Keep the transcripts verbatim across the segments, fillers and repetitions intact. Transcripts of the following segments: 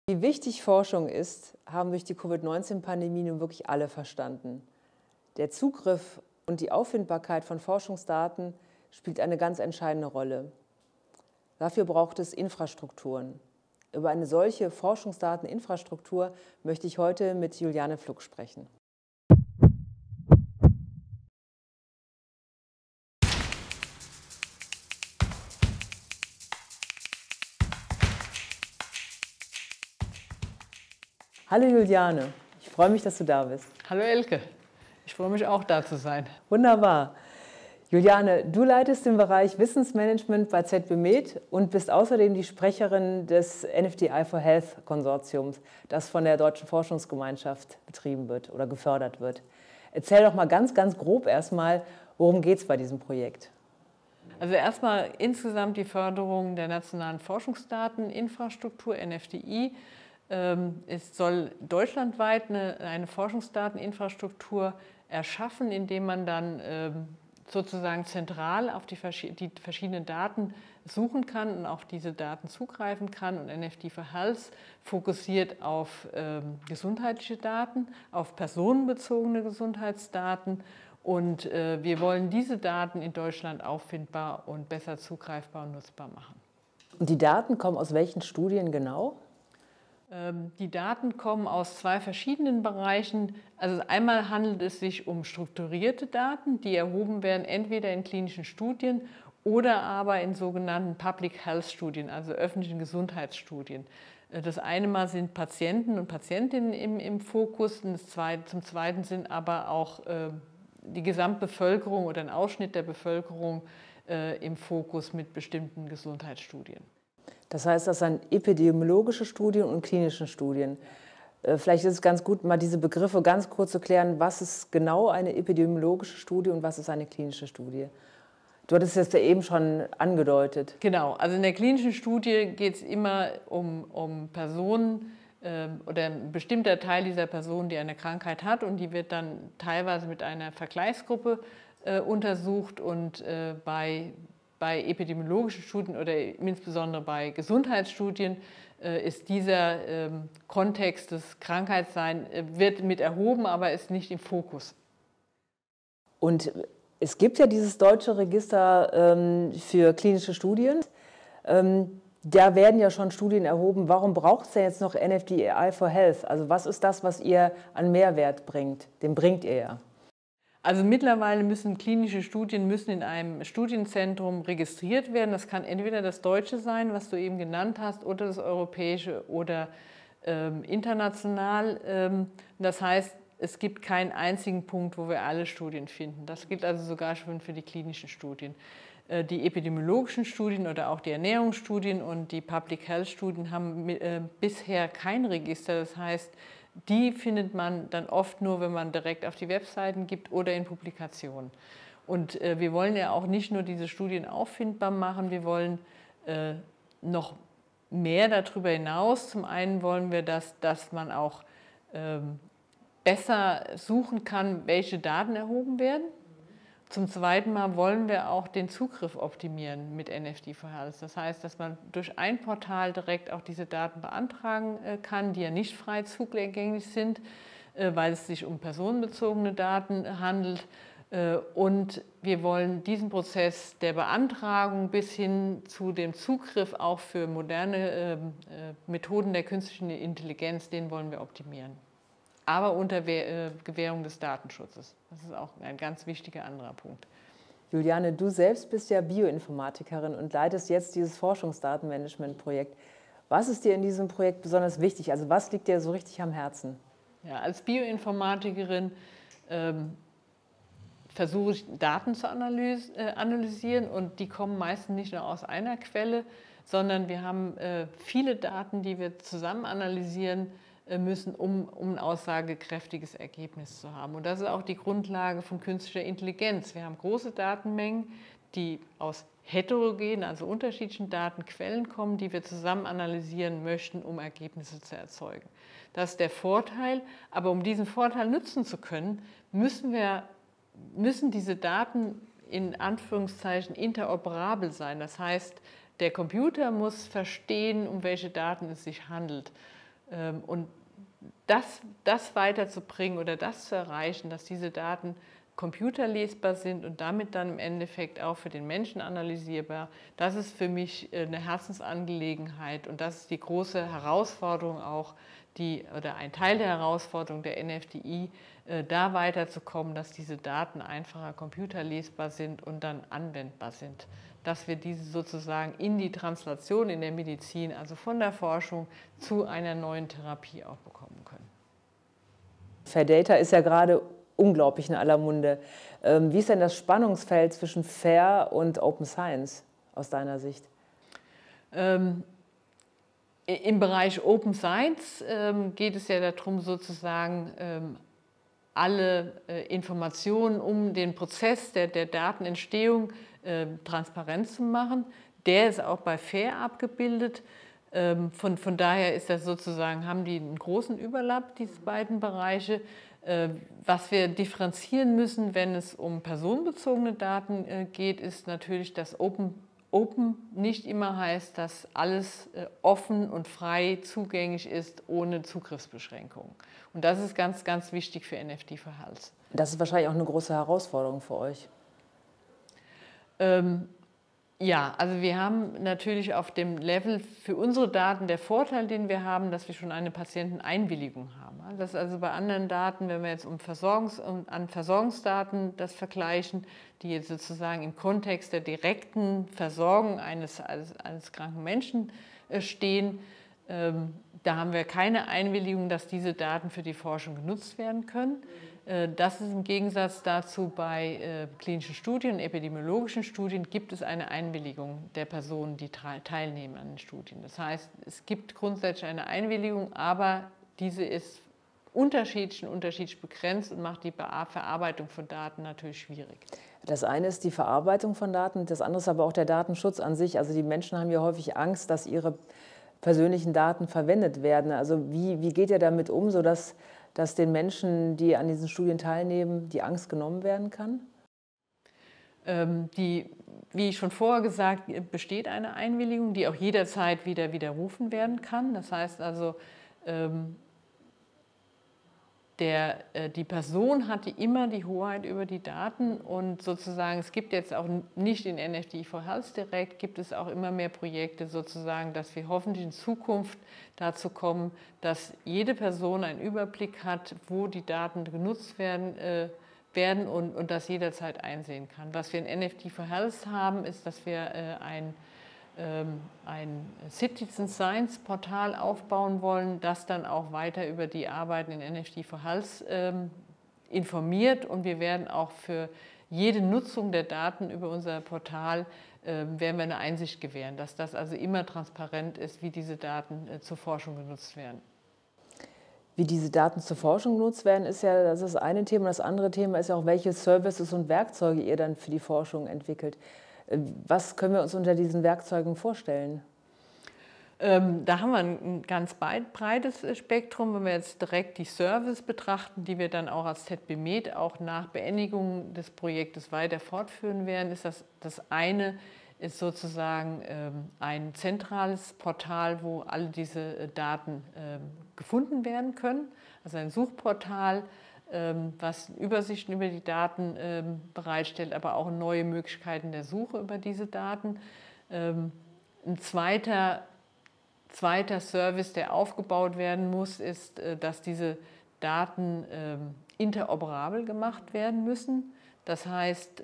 Wie wichtig Forschung ist, haben durch die Covid neunzehn Pandemie nun wirklich alle verstanden. Der Zugriff und die Auffindbarkeit von Forschungsdaten spielt eine ganz entscheidende Rolle. Dafür braucht es Infrastrukturen. Über eine solche Forschungsdateninfrastruktur möchte ich heute mit Juliane Pflug sprechen. Hallo Juliane, ich freue mich, dass du da bist. Hallo Elke, ich freue mich auch da zu sein. Wunderbar. Juliane, du leitest den Bereich Wissensmanagement bei Z B Med und bist außerdem die Sprecherin des N F D I for Health Konsortiums, das von der Deutschen Forschungsgemeinschaft betrieben wird oder gefördert wird. Erzähl doch mal ganz, ganz grob erstmal, worum geht es bei diesem Projekt? Also erstmal insgesamt die Förderung der nationalen Forschungsdateninfrastruktur, N F D I. Es soll deutschlandweit eine, eine Forschungsdateninfrastruktur erschaffen, indem man dann sozusagen zentral auf die, die verschiedenen Daten suchen kann und auf diese Daten zugreifen kann. Und N F D for Health fokussiert auf ähm, gesundheitliche Daten, auf personenbezogene Gesundheitsdaten. Und äh, wir wollen diese Daten in Deutschland auffindbar und besser zugreifbar und nutzbar machen. Und die Daten kommen aus welchen Studien genau? Die Daten kommen aus zwei verschiedenen Bereichen. Also einmal handelt es sich um strukturierte Daten, die erhoben werden entweder in klinischen Studien oder aber in sogenannten Public Health Studien, also öffentlichen Gesundheitsstudien. Das eine Mal sind Patienten und Patientinnen im, im Fokus, und das zweite, zum Zweiten sind aber auch äh, die Gesamtbevölkerung oder ein Ausschnitt der Bevölkerung äh, im Fokus mit bestimmten Gesundheitsstudien. Das heißt, das sind epidemiologische Studien und klinische Studien. Vielleicht ist es ganz gut, mal diese Begriffe ganz kurz zu klären. Was ist genau eine epidemiologische Studie und was ist eine klinische Studie? Du hattest es ja eben schon angedeutet. Genau, also in der klinischen Studie geht es immer um, um Personen äh, oder ein bestimmter Teil dieser Person, die eine Krankheit hat, und die wird dann teilweise mit einer Vergleichsgruppe äh, untersucht und äh, bei Bei epidemiologischen Studien oder insbesondere bei Gesundheitsstudien äh, ist dieser ähm, Kontext des Krankheitsseins äh, wird mit erhoben, aber ist nicht im Fokus. Und es gibt ja dieses deutsche Register ähm, für klinische Studien. Ähm, da werden ja schon Studien erhoben. Warum braucht es denn jetzt noch N F D I for Health? Also was ist das, was ihr an Mehrwert bringt? Den bringt ihr ja. Also mittlerweile müssen klinische Studien müssen in einem Studienzentrum registriert werden. Das kann entweder das deutsche sein, was du eben genannt hast, oder das europäische oder ähm, international. Ähm, das heißt, es gibt keinen einzigen Punkt, wo wir alle Studien finden. Das gilt also sogar schon für die klinischen Studien. Äh, die epidemiologischen Studien oder auch die Ernährungsstudien und die Public Health Studien haben äh, bisher kein Register. Das heißt, die findet man dann oft nur, wenn man direkt auf die Webseiten gibt oder in Publikationen. Und äh, wir wollen ja auch nicht nur diese Studien auffindbar machen, wir wollen äh, noch mehr darüber hinaus. Zum einen wollen wir, dass, dass man auch ähm, besser suchen kann, welche Daten erhoben werden. Zum Zweiten Mal wollen wir auch den Zugriff optimieren mit N F D for Health. Das heißt, dass man durch ein Portal direkt auch diese Daten beantragen kann, die ja nicht frei zugänglich sind, weil es sich um personenbezogene Daten handelt. Und wir wollen diesen Prozess der Beantragung bis hin zu dem Zugriff auch für moderne Methoden der künstlichen Intelligenz, den wollen wir optimieren. Aber unter Gewährung des Datenschutzes. Das ist auch ein ganz wichtiger anderer Punkt. Juliane, du selbst bist ja Bioinformatikerin und leitest jetzt dieses Forschungsdatenmanagement-Projekt. Was ist dir in diesem Projekt besonders wichtig? Also was liegt dir so richtig am Herzen? Ja, als Bioinformatikerin ähm, versuche ich, Daten zu analys äh, analysieren, und die kommen meistens nicht nur aus einer Quelle, sondern wir haben äh, viele Daten, die wir zusammen analysieren müssen, um, um ein aussagekräftiges Ergebnis zu haben. Und das ist auch die Grundlage von künstlicher Intelligenz. Wir haben große Datenmengen, die aus heterogenen, also unterschiedlichen Datenquellen kommen, die wir zusammen analysieren möchten, um Ergebnisse zu erzeugen. Das ist der Vorteil, aber um diesen Vorteil nutzen zu können, müssen wir, müssen diese Daten in Anführungszeichen interoperabel sein. Das heißt, der Computer muss verstehen, um welche Daten es sich handelt. Und das, das weiterzubringen oder das zu erreichen, dass diese Daten computerlesbar sind und damit dann im Endeffekt auch für den Menschen analysierbar, das ist für mich eine Herzensangelegenheit und das ist die große Herausforderung auch, die, oder ein Teil der Herausforderung der N F D I, da weiterzukommen, dass diese Daten einfacher computerlesbar sind und dann anwendbar sind. Dass wir diese sozusagen in die Translation in der Medizin, also von der Forschung zu einer neuen Therapie auch bekommen können. Fair Data ist ja gerade unglaublich in aller Munde. Wie ist denn das Spannungsfeld zwischen Fair und Open Science aus deiner Sicht? Ähm, Im Bereich Open Science ähm, geht es ja darum, sozusagen ähm, alle äh, Informationen um den Prozess der, der Datenentstehung äh, transparent zu machen. Der ist auch bei Fair abgebildet. Ähm, von, von daher ist das sozusagen, haben die einen großen Überlapp, diese beiden Bereiche. Äh, was wir differenzieren müssen, wenn es um personenbezogene Daten äh, geht, ist natürlich, dass Open Open nicht immer heißt, dass alles offen und frei zugänglich ist, ohne Zugriffsbeschränkungen. Und das ist ganz, ganz wichtig für N F D for Health. Das ist wahrscheinlich auch eine große Herausforderung für euch. Ähm, ja, also wir haben natürlich auf dem Level für unsere Daten der Vorteil, den wir haben, dass wir schon eine Patienteneinwilligung haben. Das ist also bei anderen Daten, wenn wir jetzt um Versorgungs-, um, an Versorgungsdaten das vergleichen, die jetzt sozusagen im Kontext der direkten Versorgung eines, eines, eines kranken Menschen äh, stehen, ähm, da haben wir keine Einwilligung, dass diese Daten für die Forschung genutzt werden können. Das ist im Gegensatz dazu bei klinischen Studien, epidemiologischen Studien, gibt es eine Einwilligung der Personen, die teilnehmen an den Studien. Das heißt, es gibt grundsätzlich eine Einwilligung, aber diese ist unterschiedlich und unterschiedlich begrenzt und macht die Verarbeitung von Daten natürlich schwierig. Das eine ist die Verarbeitung von Daten, das andere ist aber auch der Datenschutz an sich. Also die Menschen haben ja häufig Angst, dass ihre persönlichen Daten verwendet werden. Also wie, wie geht ihr damit um, sodass dass den Menschen, die an diesen Studien teilnehmen, die Angst genommen werden kann? Ähm, die, wie ich schon vorher gesagt, besteht eine Einwilligung, die auch jederzeit wieder widerrufen werden kann. Das heißt also, ähm, Der, die Person hatte immer die Hoheit über die Daten und sozusagen, es gibt jetzt auch nicht in N F D for Health direkt, gibt es auch immer mehr Projekte sozusagen, dass wir hoffentlich in Zukunft dazu kommen, dass jede Person einen Überblick hat, wo die Daten genutzt werden, äh, werden und, und das jederzeit einsehen kann. Was wir in N F D for Health haben, ist, dass wir äh, ein ein Citizen Science Portal aufbauen wollen, das dann auch weiter über die Arbeiten in N F D for Health ähm, informiert und wir werden auch für jede Nutzung der Daten über unser Portal ähm, werden wir eine Einsicht gewähren, dass das also immer transparent ist, wie diese Daten äh, zur Forschung genutzt werden. Wie diese Daten zur Forschung genutzt werden, ist ja das, ist das eine Thema. Das andere Thema ist ja auch, welche Services und Werkzeuge ihr dann für die Forschung entwickelt. Was können wir uns unter diesen Werkzeugen vorstellen? Ähm, da haben wir ein ganz breites Spektrum. Wenn wir jetzt direkt die Services betrachten, die wir dann auch als Z B Med auch nach Beendigung des Projektes weiter fortführen werden, ist das, das eine ist sozusagen ähm, ein zentrales Portal, wo alle diese Daten ähm, gefunden werden können. Also ein Suchportal, was Übersichten über die Daten bereitstellt, aber auch neue Möglichkeiten der Suche über diese Daten. Ein zweiter, zweiter Service, der aufgebaut werden muss, ist, dass diese Daten interoperabel gemacht werden müssen. Das heißt,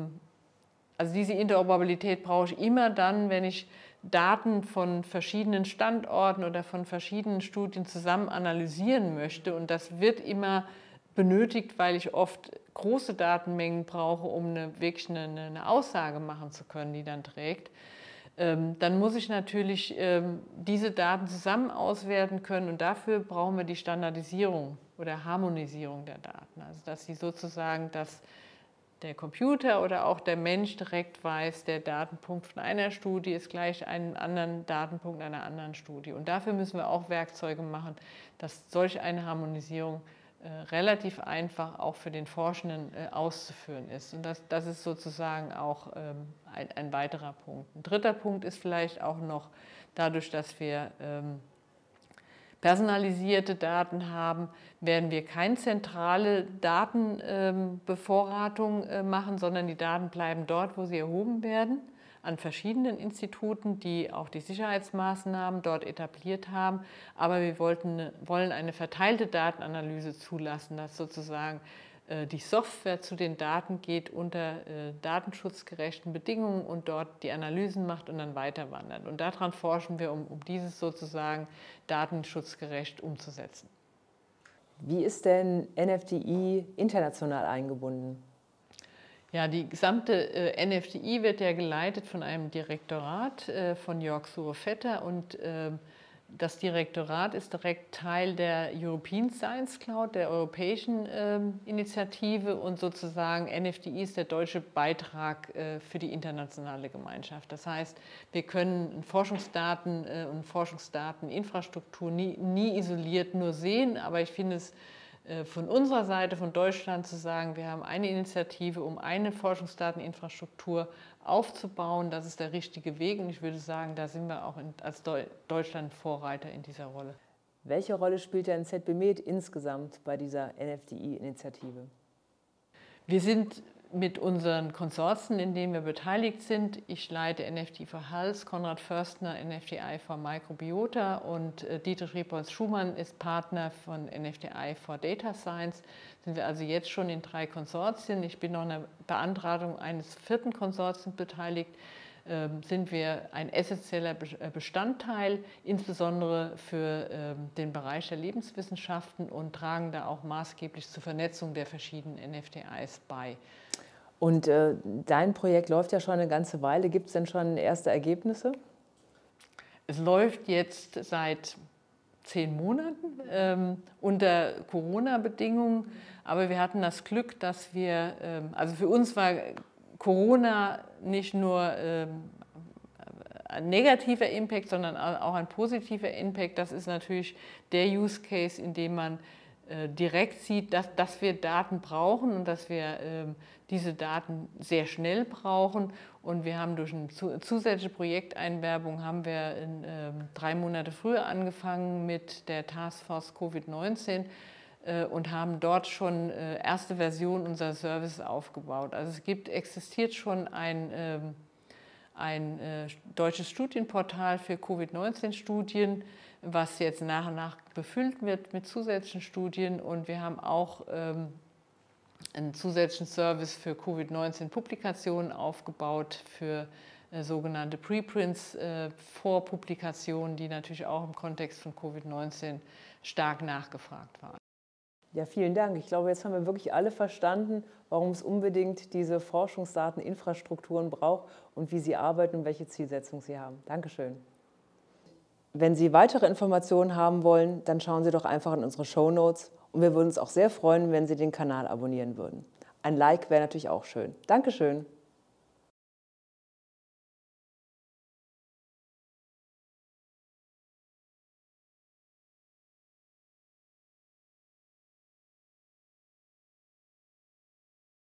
also diese Interoperabilität brauche ich immer dann, wenn ich Daten von verschiedenen Standorten oder von verschiedenen Studien zusammen analysieren möchte. Und das wird immer benötigt, weil ich oft große Datenmengen brauche, um eine, wirklich eine, eine Aussage machen zu können, die dann trägt. Ähm, dann muss ich natürlich ähm, diese Daten zusammen auswerten können und dafür brauchen wir die Standardisierung oder Harmonisierung der Daten. Also dass sie sozusagen, dass der Computer oder auch der Mensch direkt weiß, der Datenpunkt von einer Studie ist gleich einem anderen Datenpunkt einer anderen Studie. Und dafür müssen wir auch Werkzeuge machen, dass solch eine Harmonisierung relativ einfach auch für den Forschenden auszuführen ist. Und das, das ist sozusagen auch ein, ein weiterer Punkt. Ein dritter Punkt ist vielleicht auch noch dadurch, dass wir personalisierte Daten haben, werden wir keine zentrale Datenbevorratung machen, sondern die Daten bleiben dort, wo sie erhoben werden, an verschiedenen Instituten, die auch die Sicherheitsmaßnahmen dort etabliert haben. Aber wir wollten, wollen eine verteilte Datenanalyse zulassen, dass sozusagen die Software zu den Daten geht unter datenschutzgerechten Bedingungen und dort die Analysen macht und dann weiter wandert. Und daran forschen wir, um, um dieses sozusagen datenschutzgerecht umzusetzen. Wie ist denn N F D I international eingebunden? Ja, die gesamte äh, N F D I wird ja geleitet von einem Direktorat äh, von Jörg Suhr-Vetter und äh, das Direktorat ist direkt Teil der European Science Cloud, der europäischen äh, Initiative, und sozusagen N F D I ist der deutsche Beitrag äh, für die internationale Gemeinschaft. Das heißt, wir können Forschungsdaten äh, und Forschungsdateninfrastruktur nie, nie isoliert nur sehen, aber ich finde es von unserer Seite, von Deutschland, zu sagen, wir haben eine Initiative, um eine Forschungsdateninfrastruktur aufzubauen. Das ist der richtige Weg und ich würde sagen, da sind wir auch in, als Deutschland Vorreiter in dieser Rolle. Welche Rolle spielt denn Z B Med insgesamt bei dieser N F D I-Initiative? Wir sind mit unseren Konsortien, in denen wir beteiligt sind. Ich leite N F D I for Health, Konrad Förstner N F D I for Microbiota und Dietrich Rebholz-Schumann ist Partner von N F D I for Data Science. Sind wir also jetzt schon in drei Konsortien. Ich bin noch in der Beantragung eines vierten Konsortiums beteiligt. Ähm, sind wir ein essentieller Bestandteil, insbesondere für ähm, den Bereich der Lebenswissenschaften, und tragen da auch maßgeblich zur Vernetzung der verschiedenen N F D Is bei. Und äh, dein Projekt läuft ja schon eine ganze Weile. Gibt es denn schon erste Ergebnisse? Es läuft jetzt seit zehn Monaten ähm, unter Corona-Bedingungen, aber wir hatten das Glück, dass wir, ähm, also für uns war Corona nicht nur ähm, ein negativer Impact, sondern auch ein positiver Impact. Das ist natürlich der Use Case, in dem man äh, direkt sieht, dass, dass wir Daten brauchen und dass wir ähm, diese Daten sehr schnell brauchen. Und wir haben durch eine zusätzliche Projekteinwerbung haben wir in, ähm, drei Monate früher angefangen mit der Taskforce Covid neunzehn äh, und haben dort schon äh, erste Version unserer Services aufgebaut. Also es gibt, existiert schon ein, ähm, ein äh, deutsches Studienportal für Covid neunzehn Studien, was jetzt nach und nach befüllt wird mit zusätzlichen Studien, und wir haben auch ähm, einen zusätzlichen Service für Covid neunzehn Publikationen aufgebaut, für äh, sogenannte Preprints, äh, Vorpublikationen, die natürlich auch im Kontext von Covid neunzehn stark nachgefragt waren. Ja, vielen Dank. Ich glaube, jetzt haben wir wirklich alle verstanden, warum es unbedingt diese Forschungsdateninfrastrukturen braucht und wie sie arbeiten und welche Zielsetzung sie haben. Dankeschön. Wenn Sie weitere Informationen haben wollen, dann schauen Sie doch einfach in unsere Shownotes, und wir würden uns auch sehr freuen, wenn Sie den Kanal abonnieren würden. Ein Like wäre natürlich auch schön. Dankeschön.